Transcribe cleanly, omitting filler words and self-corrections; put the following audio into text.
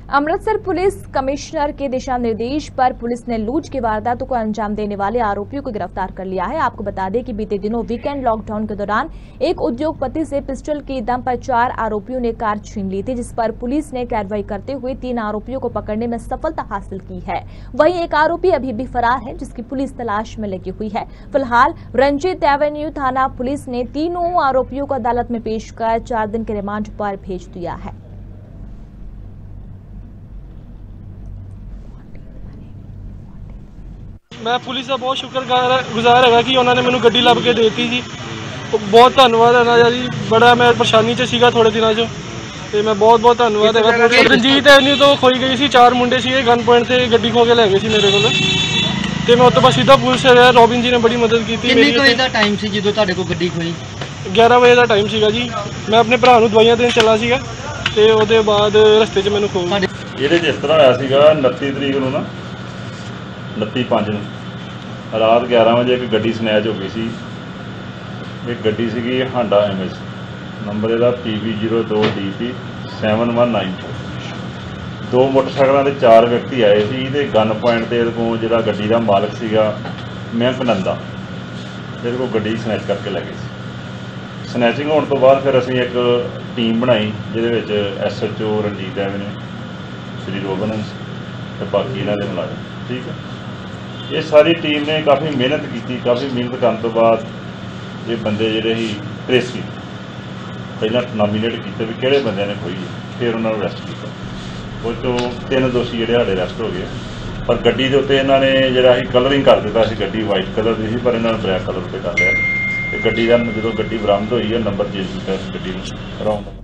Amritsar police commissioner के दिशा निर्देश पर पुलिस ने लूट की वारदातों को अंजाम देने वाले आरोपियों को गिरफ्तार कर लिया है। आपको बता दें कि बीते दिनों वीकेंड लॉकडाउन के दौरान एक उद्योगपति से पिस्टल के दम पर 4 आरोपियों ने कार छीन ली थी, जिस पर पुलिस ने कार्रवाई करते हुए 3 आरोपियों को पकड़ने में सफलता हासिल की है। वहीं एक आरोपी अभी भी फरार है, जिसकी पुलिस तलाश में लगी हुई है। फिलहाल रंजीत एवेन्यू थाना पुलिस ने तीनों आरोपियों को अदालत में पेश कर 4 दिन के रिमांड पर भेज दिया है। मैं पुलिस का बहुत शुक्रगुजार है कि उन्होंने मैंने गड्डी लभ के देती थी। बहुत धन्यवाद है ना जी, बड़ा मैं परेशानी च सीगा थोड़े दिनों चो, तो मैं बहुत धन्यवाद है। रंजीत एवेन्यू तो खोई गई सी, 4 मुंडे से गन पॉइंट से गड्डी खो के लै गए मेरे को, तो मैं उस तो बस सीधा पुलिस रॉबिन जी ने बड़ी मदद की। 11 बजे का टाइम सीगा जी। मैं अपने भरा नूं दवाइयां देन चला सीगा, ते उहदे बाद रस्ते च मैनूं खो ये जिस तरह होया सीगा 29 तरीक नूं ना 29/5 रात 11 बजे एक गड्डी स्नैच हो गई सी। एक गड्डी सी हांडा MS, नंबर ਇਹਦਾ PB02DP 7194। 2 मोटरसाइकिलों के 4 व्यक्ति आए सी ते गन पॉइंट ते को जिहड़ा गड्डी का मालक सीगा महंक नंदा, ਇਹਦੇ को गड्डी स्नैच करके लै गए। स्नैचिंग होने तो बाद फिर असीं एक टीम बनाई जिहदे विच SHO रंजीत एवेन्यू, श्री रोबनस ते बाकी इन्हां दे मुलाजम। ठीक है, ये सारी टीम ने काफ़ी मेहनत की। काफ़ी मेहनत करने तो बाद ये बंदे जिहड़े ही ट्रेस किए, पहला नॉमीनेट किए भी किहड़े बंदे ने खोई, फिर उन्होंने अरैसट किया। वो चो 3 दोषी जिहड़े साडे अरैसट हो गए। पर गड्डी के उत्ते इन्होंने जिहड़ा ही कलरिंग कर दिता सी, गड्डी वाइट कलर की सी, पर इन्होंने ब्लैक कलर पर कर लिया। तो गड्डी का जो गड्डी बरामद हुई है नंबर चेंज किया गड्डी रौंग